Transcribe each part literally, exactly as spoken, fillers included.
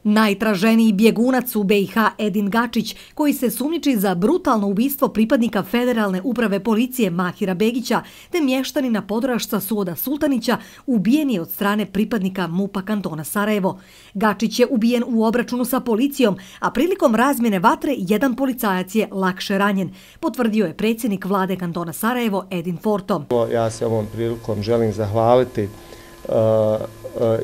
Najtraženiji bjegunac u B i H Edin Gačić, koji se sumnjiči za brutalno ubistvo pripadnika Federalne uprave policije Mahira Begića te mještanina Podurašca Suoda Sultanića, ubijen je od strane pripadnika MUP-a kantona Sarajevo. Gačić je ubijen u obračunu sa policijom, a prilikom razmjene vatre jedan policajac je lakše ranjen, potvrdio je predsjednik vlade kantona Sarajevo Edin Forto. Ja se ovom prilikom želim zahvaliti uh, uh,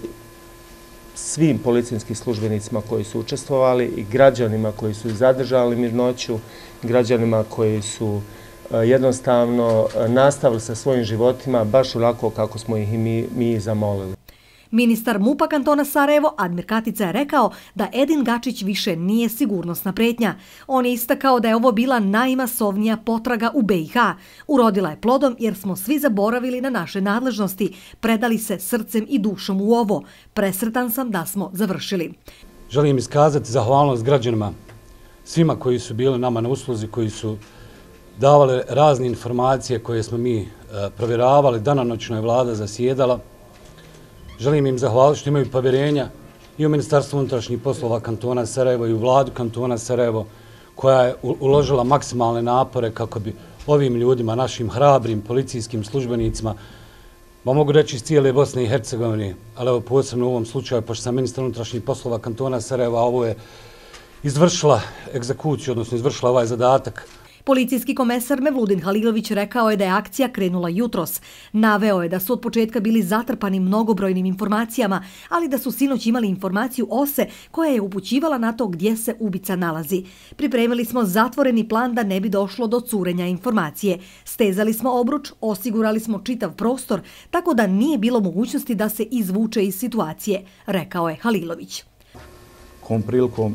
svim policijskim službenicima koji su učestvovali i građanima koji su zadržali mirnoću, građanima koji su jednostavno nastavili sa svojim životima baš onako kako smo ih i mi, mi zamolili. Ministar MUP-a kantona Sarajevo Admir Katica je rekao da Edin Gačić više nije sigurnosna pretnja. On je istakao da je ovo bila najmasovnija potraga u B i H. Urodila je plodom jer smo svi zaboravili na naše nadležnosti, predali se srcem i dušom u ovo. Presretan sam da smo završili. Želim iskazati zahvalnost građanima, svima koji su bili nama na usluzi, koji su davali razne informacije koje smo mi provjeravali. Danonoćno je vlada zasjedala. Želim im zahvaliti što imaju povjerenja i u Ministarstvu unutrašnjih poslova kantona Sarajevo i u vladu kantona Sarajevo, koja je uložila maksimalne napore kako bi ovim ljudima, našim hrabrim policijskim službenicima, pa mogu reći iz cijele Bosne i Hercegovine, ali evo posebno u ovom slučaju, pošto sam ministar unutrašnjih poslova kantona Sarajeva, ovo je izvršila egzekuciju, odnosno izvršila ovaj zadatak. Policijski komesar Mevludin Halilović rekao je da je akcija krenula jutros. Naveo je da su od početka bili zatrpani mnogobrojnim informacijama, ali da su sinoć imali informaciju Ose koja je upućivala na to gdje se ubica nalazi. Pripremili smo zatvoreni plan da ne bi došlo do curenja informacije. Stezali smo obruč, osigurali smo čitav prostor, tako da nije bilo mogućnosti da se izvuče iz situacije, rekao je Halilović. Kom prilikom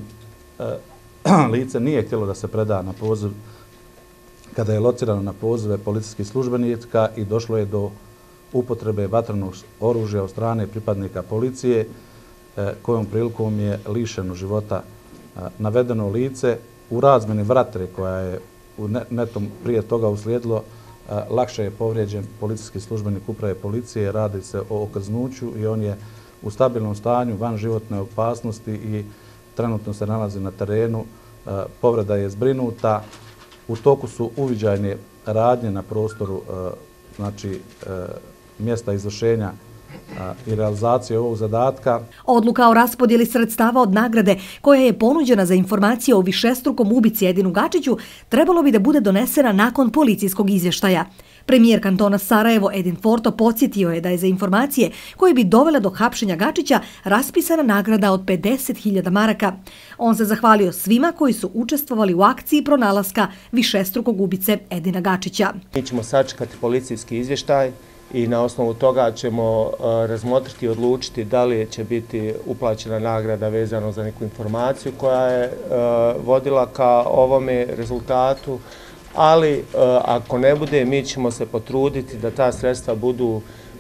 lice nije htjelo da se preda na poziv kada je locirano na pozive policijskih službenika i došlo je do upotrebe vatrenog oružja od strane pripadnika policije, kojom prilikom je lišeno života navedeno lice. U razmjeni vatre koja je netom prije toga uslijedilo, lakše je povrijeđen policijski službenik uprave policije, radi se o okrznuću i on je u stabilnom stanju, van životne opasnosti i trenutno se nalazi na terenu. Povreda je zbrinuta. U toku su uviđajne radnje na prostoru znači, mjesta izvršenja i realizacije ovog zadatka. Odluka o raspodjeli sredstava od nagrade koja je ponuđena za informacije o višestrukom ubici Edinu Gačiću trebalo bi da bude donesena nakon policijskog izvještaja. Premijer kantona Sarajevo Edin Forto podsjetio je da je za informacije koje bi dovele do hapšenja Gačića raspisana nagrada od pedeset hiljada maraka. On se zahvalio svima koji su učestvovali u akciji pronalaska višestrukog ubice Edina Gačića. Mi ćemo sačekati policijski izvještaj i na osnovu toga ćemo razmotriti i odlučiti da li će biti uplaćena nagrada vezano za neku informaciju koja je vodila ka ovome rezultatu. Ali ako ne bude, mi ćemo se potruditi da ta sredstva budu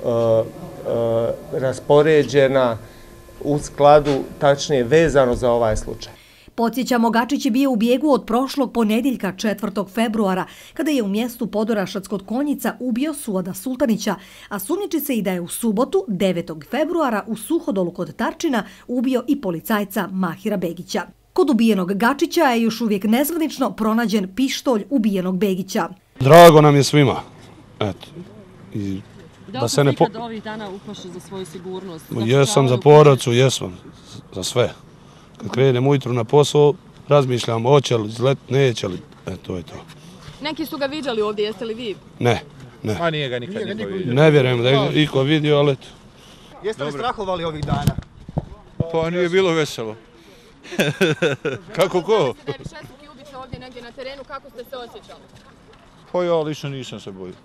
raspoređena u skladu, tačnije vezano za ovaj slučaj. Podsjećamo, Gačić je bio u bijegu od prošlog ponedjeljka četvrtog februara, kada je u mjestu Podorašac kod Konjica ubio Suoda Sultanića, a sumnjiči se i da je u subotu devetog februara u Suhodolu kod Tarčina ubio i policajca Mahira Begića. Kod ubijenog Gačića je još uvijek nezvanično pronađen pištolj ubijenog Begića. Drago nam je svima. Eto. I da li ste ikad ovih dana uplašili za svoju sigurnost? Jesam za porodicu, jesam. Za sve. Kad krenem ujutru na posao, razmišljam hoće li izlet, neće li. E, to je to. Neki su ga viđali ovdje, jeste li vi? Ne, ne. A nije ga nikad niko vidio. Ne vjerujem da je iko vidio, ali eto. Jeste li strahovali ovih dana? Pa nije bilo veselo. Kako ko? Da je višestruki ubica ovdje negdje na terenu, kako ste se osjećali? Pa ja lično nisam se bojio.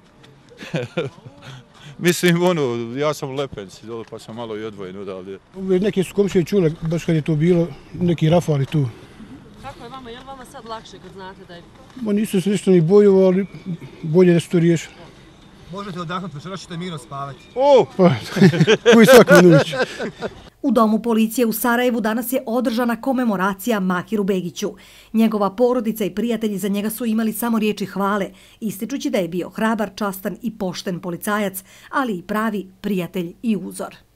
Mislim, ono, ja sam Lepenci, pa sam malo i odvojen odavdje. Neki su komšije čule, baš kad je to bilo, neki rafali tu. Kako je vama? Je li vama sad lakše kad znate da je... Ma nisam se nešto ni bojio, ali bolje da se to riješi. Možete odahnuti, pa što ćete mirno spavati? O! Pa, koji svaku noć. U domu policije u Sarajevu danas je održana komemoracija Mahiru Begiću. Njegova porodica i prijatelji za njega su imali samo riječi hvale, ističući da je bio hrabar, častan i pošten policajac, ali i pravi prijatelj i uzor.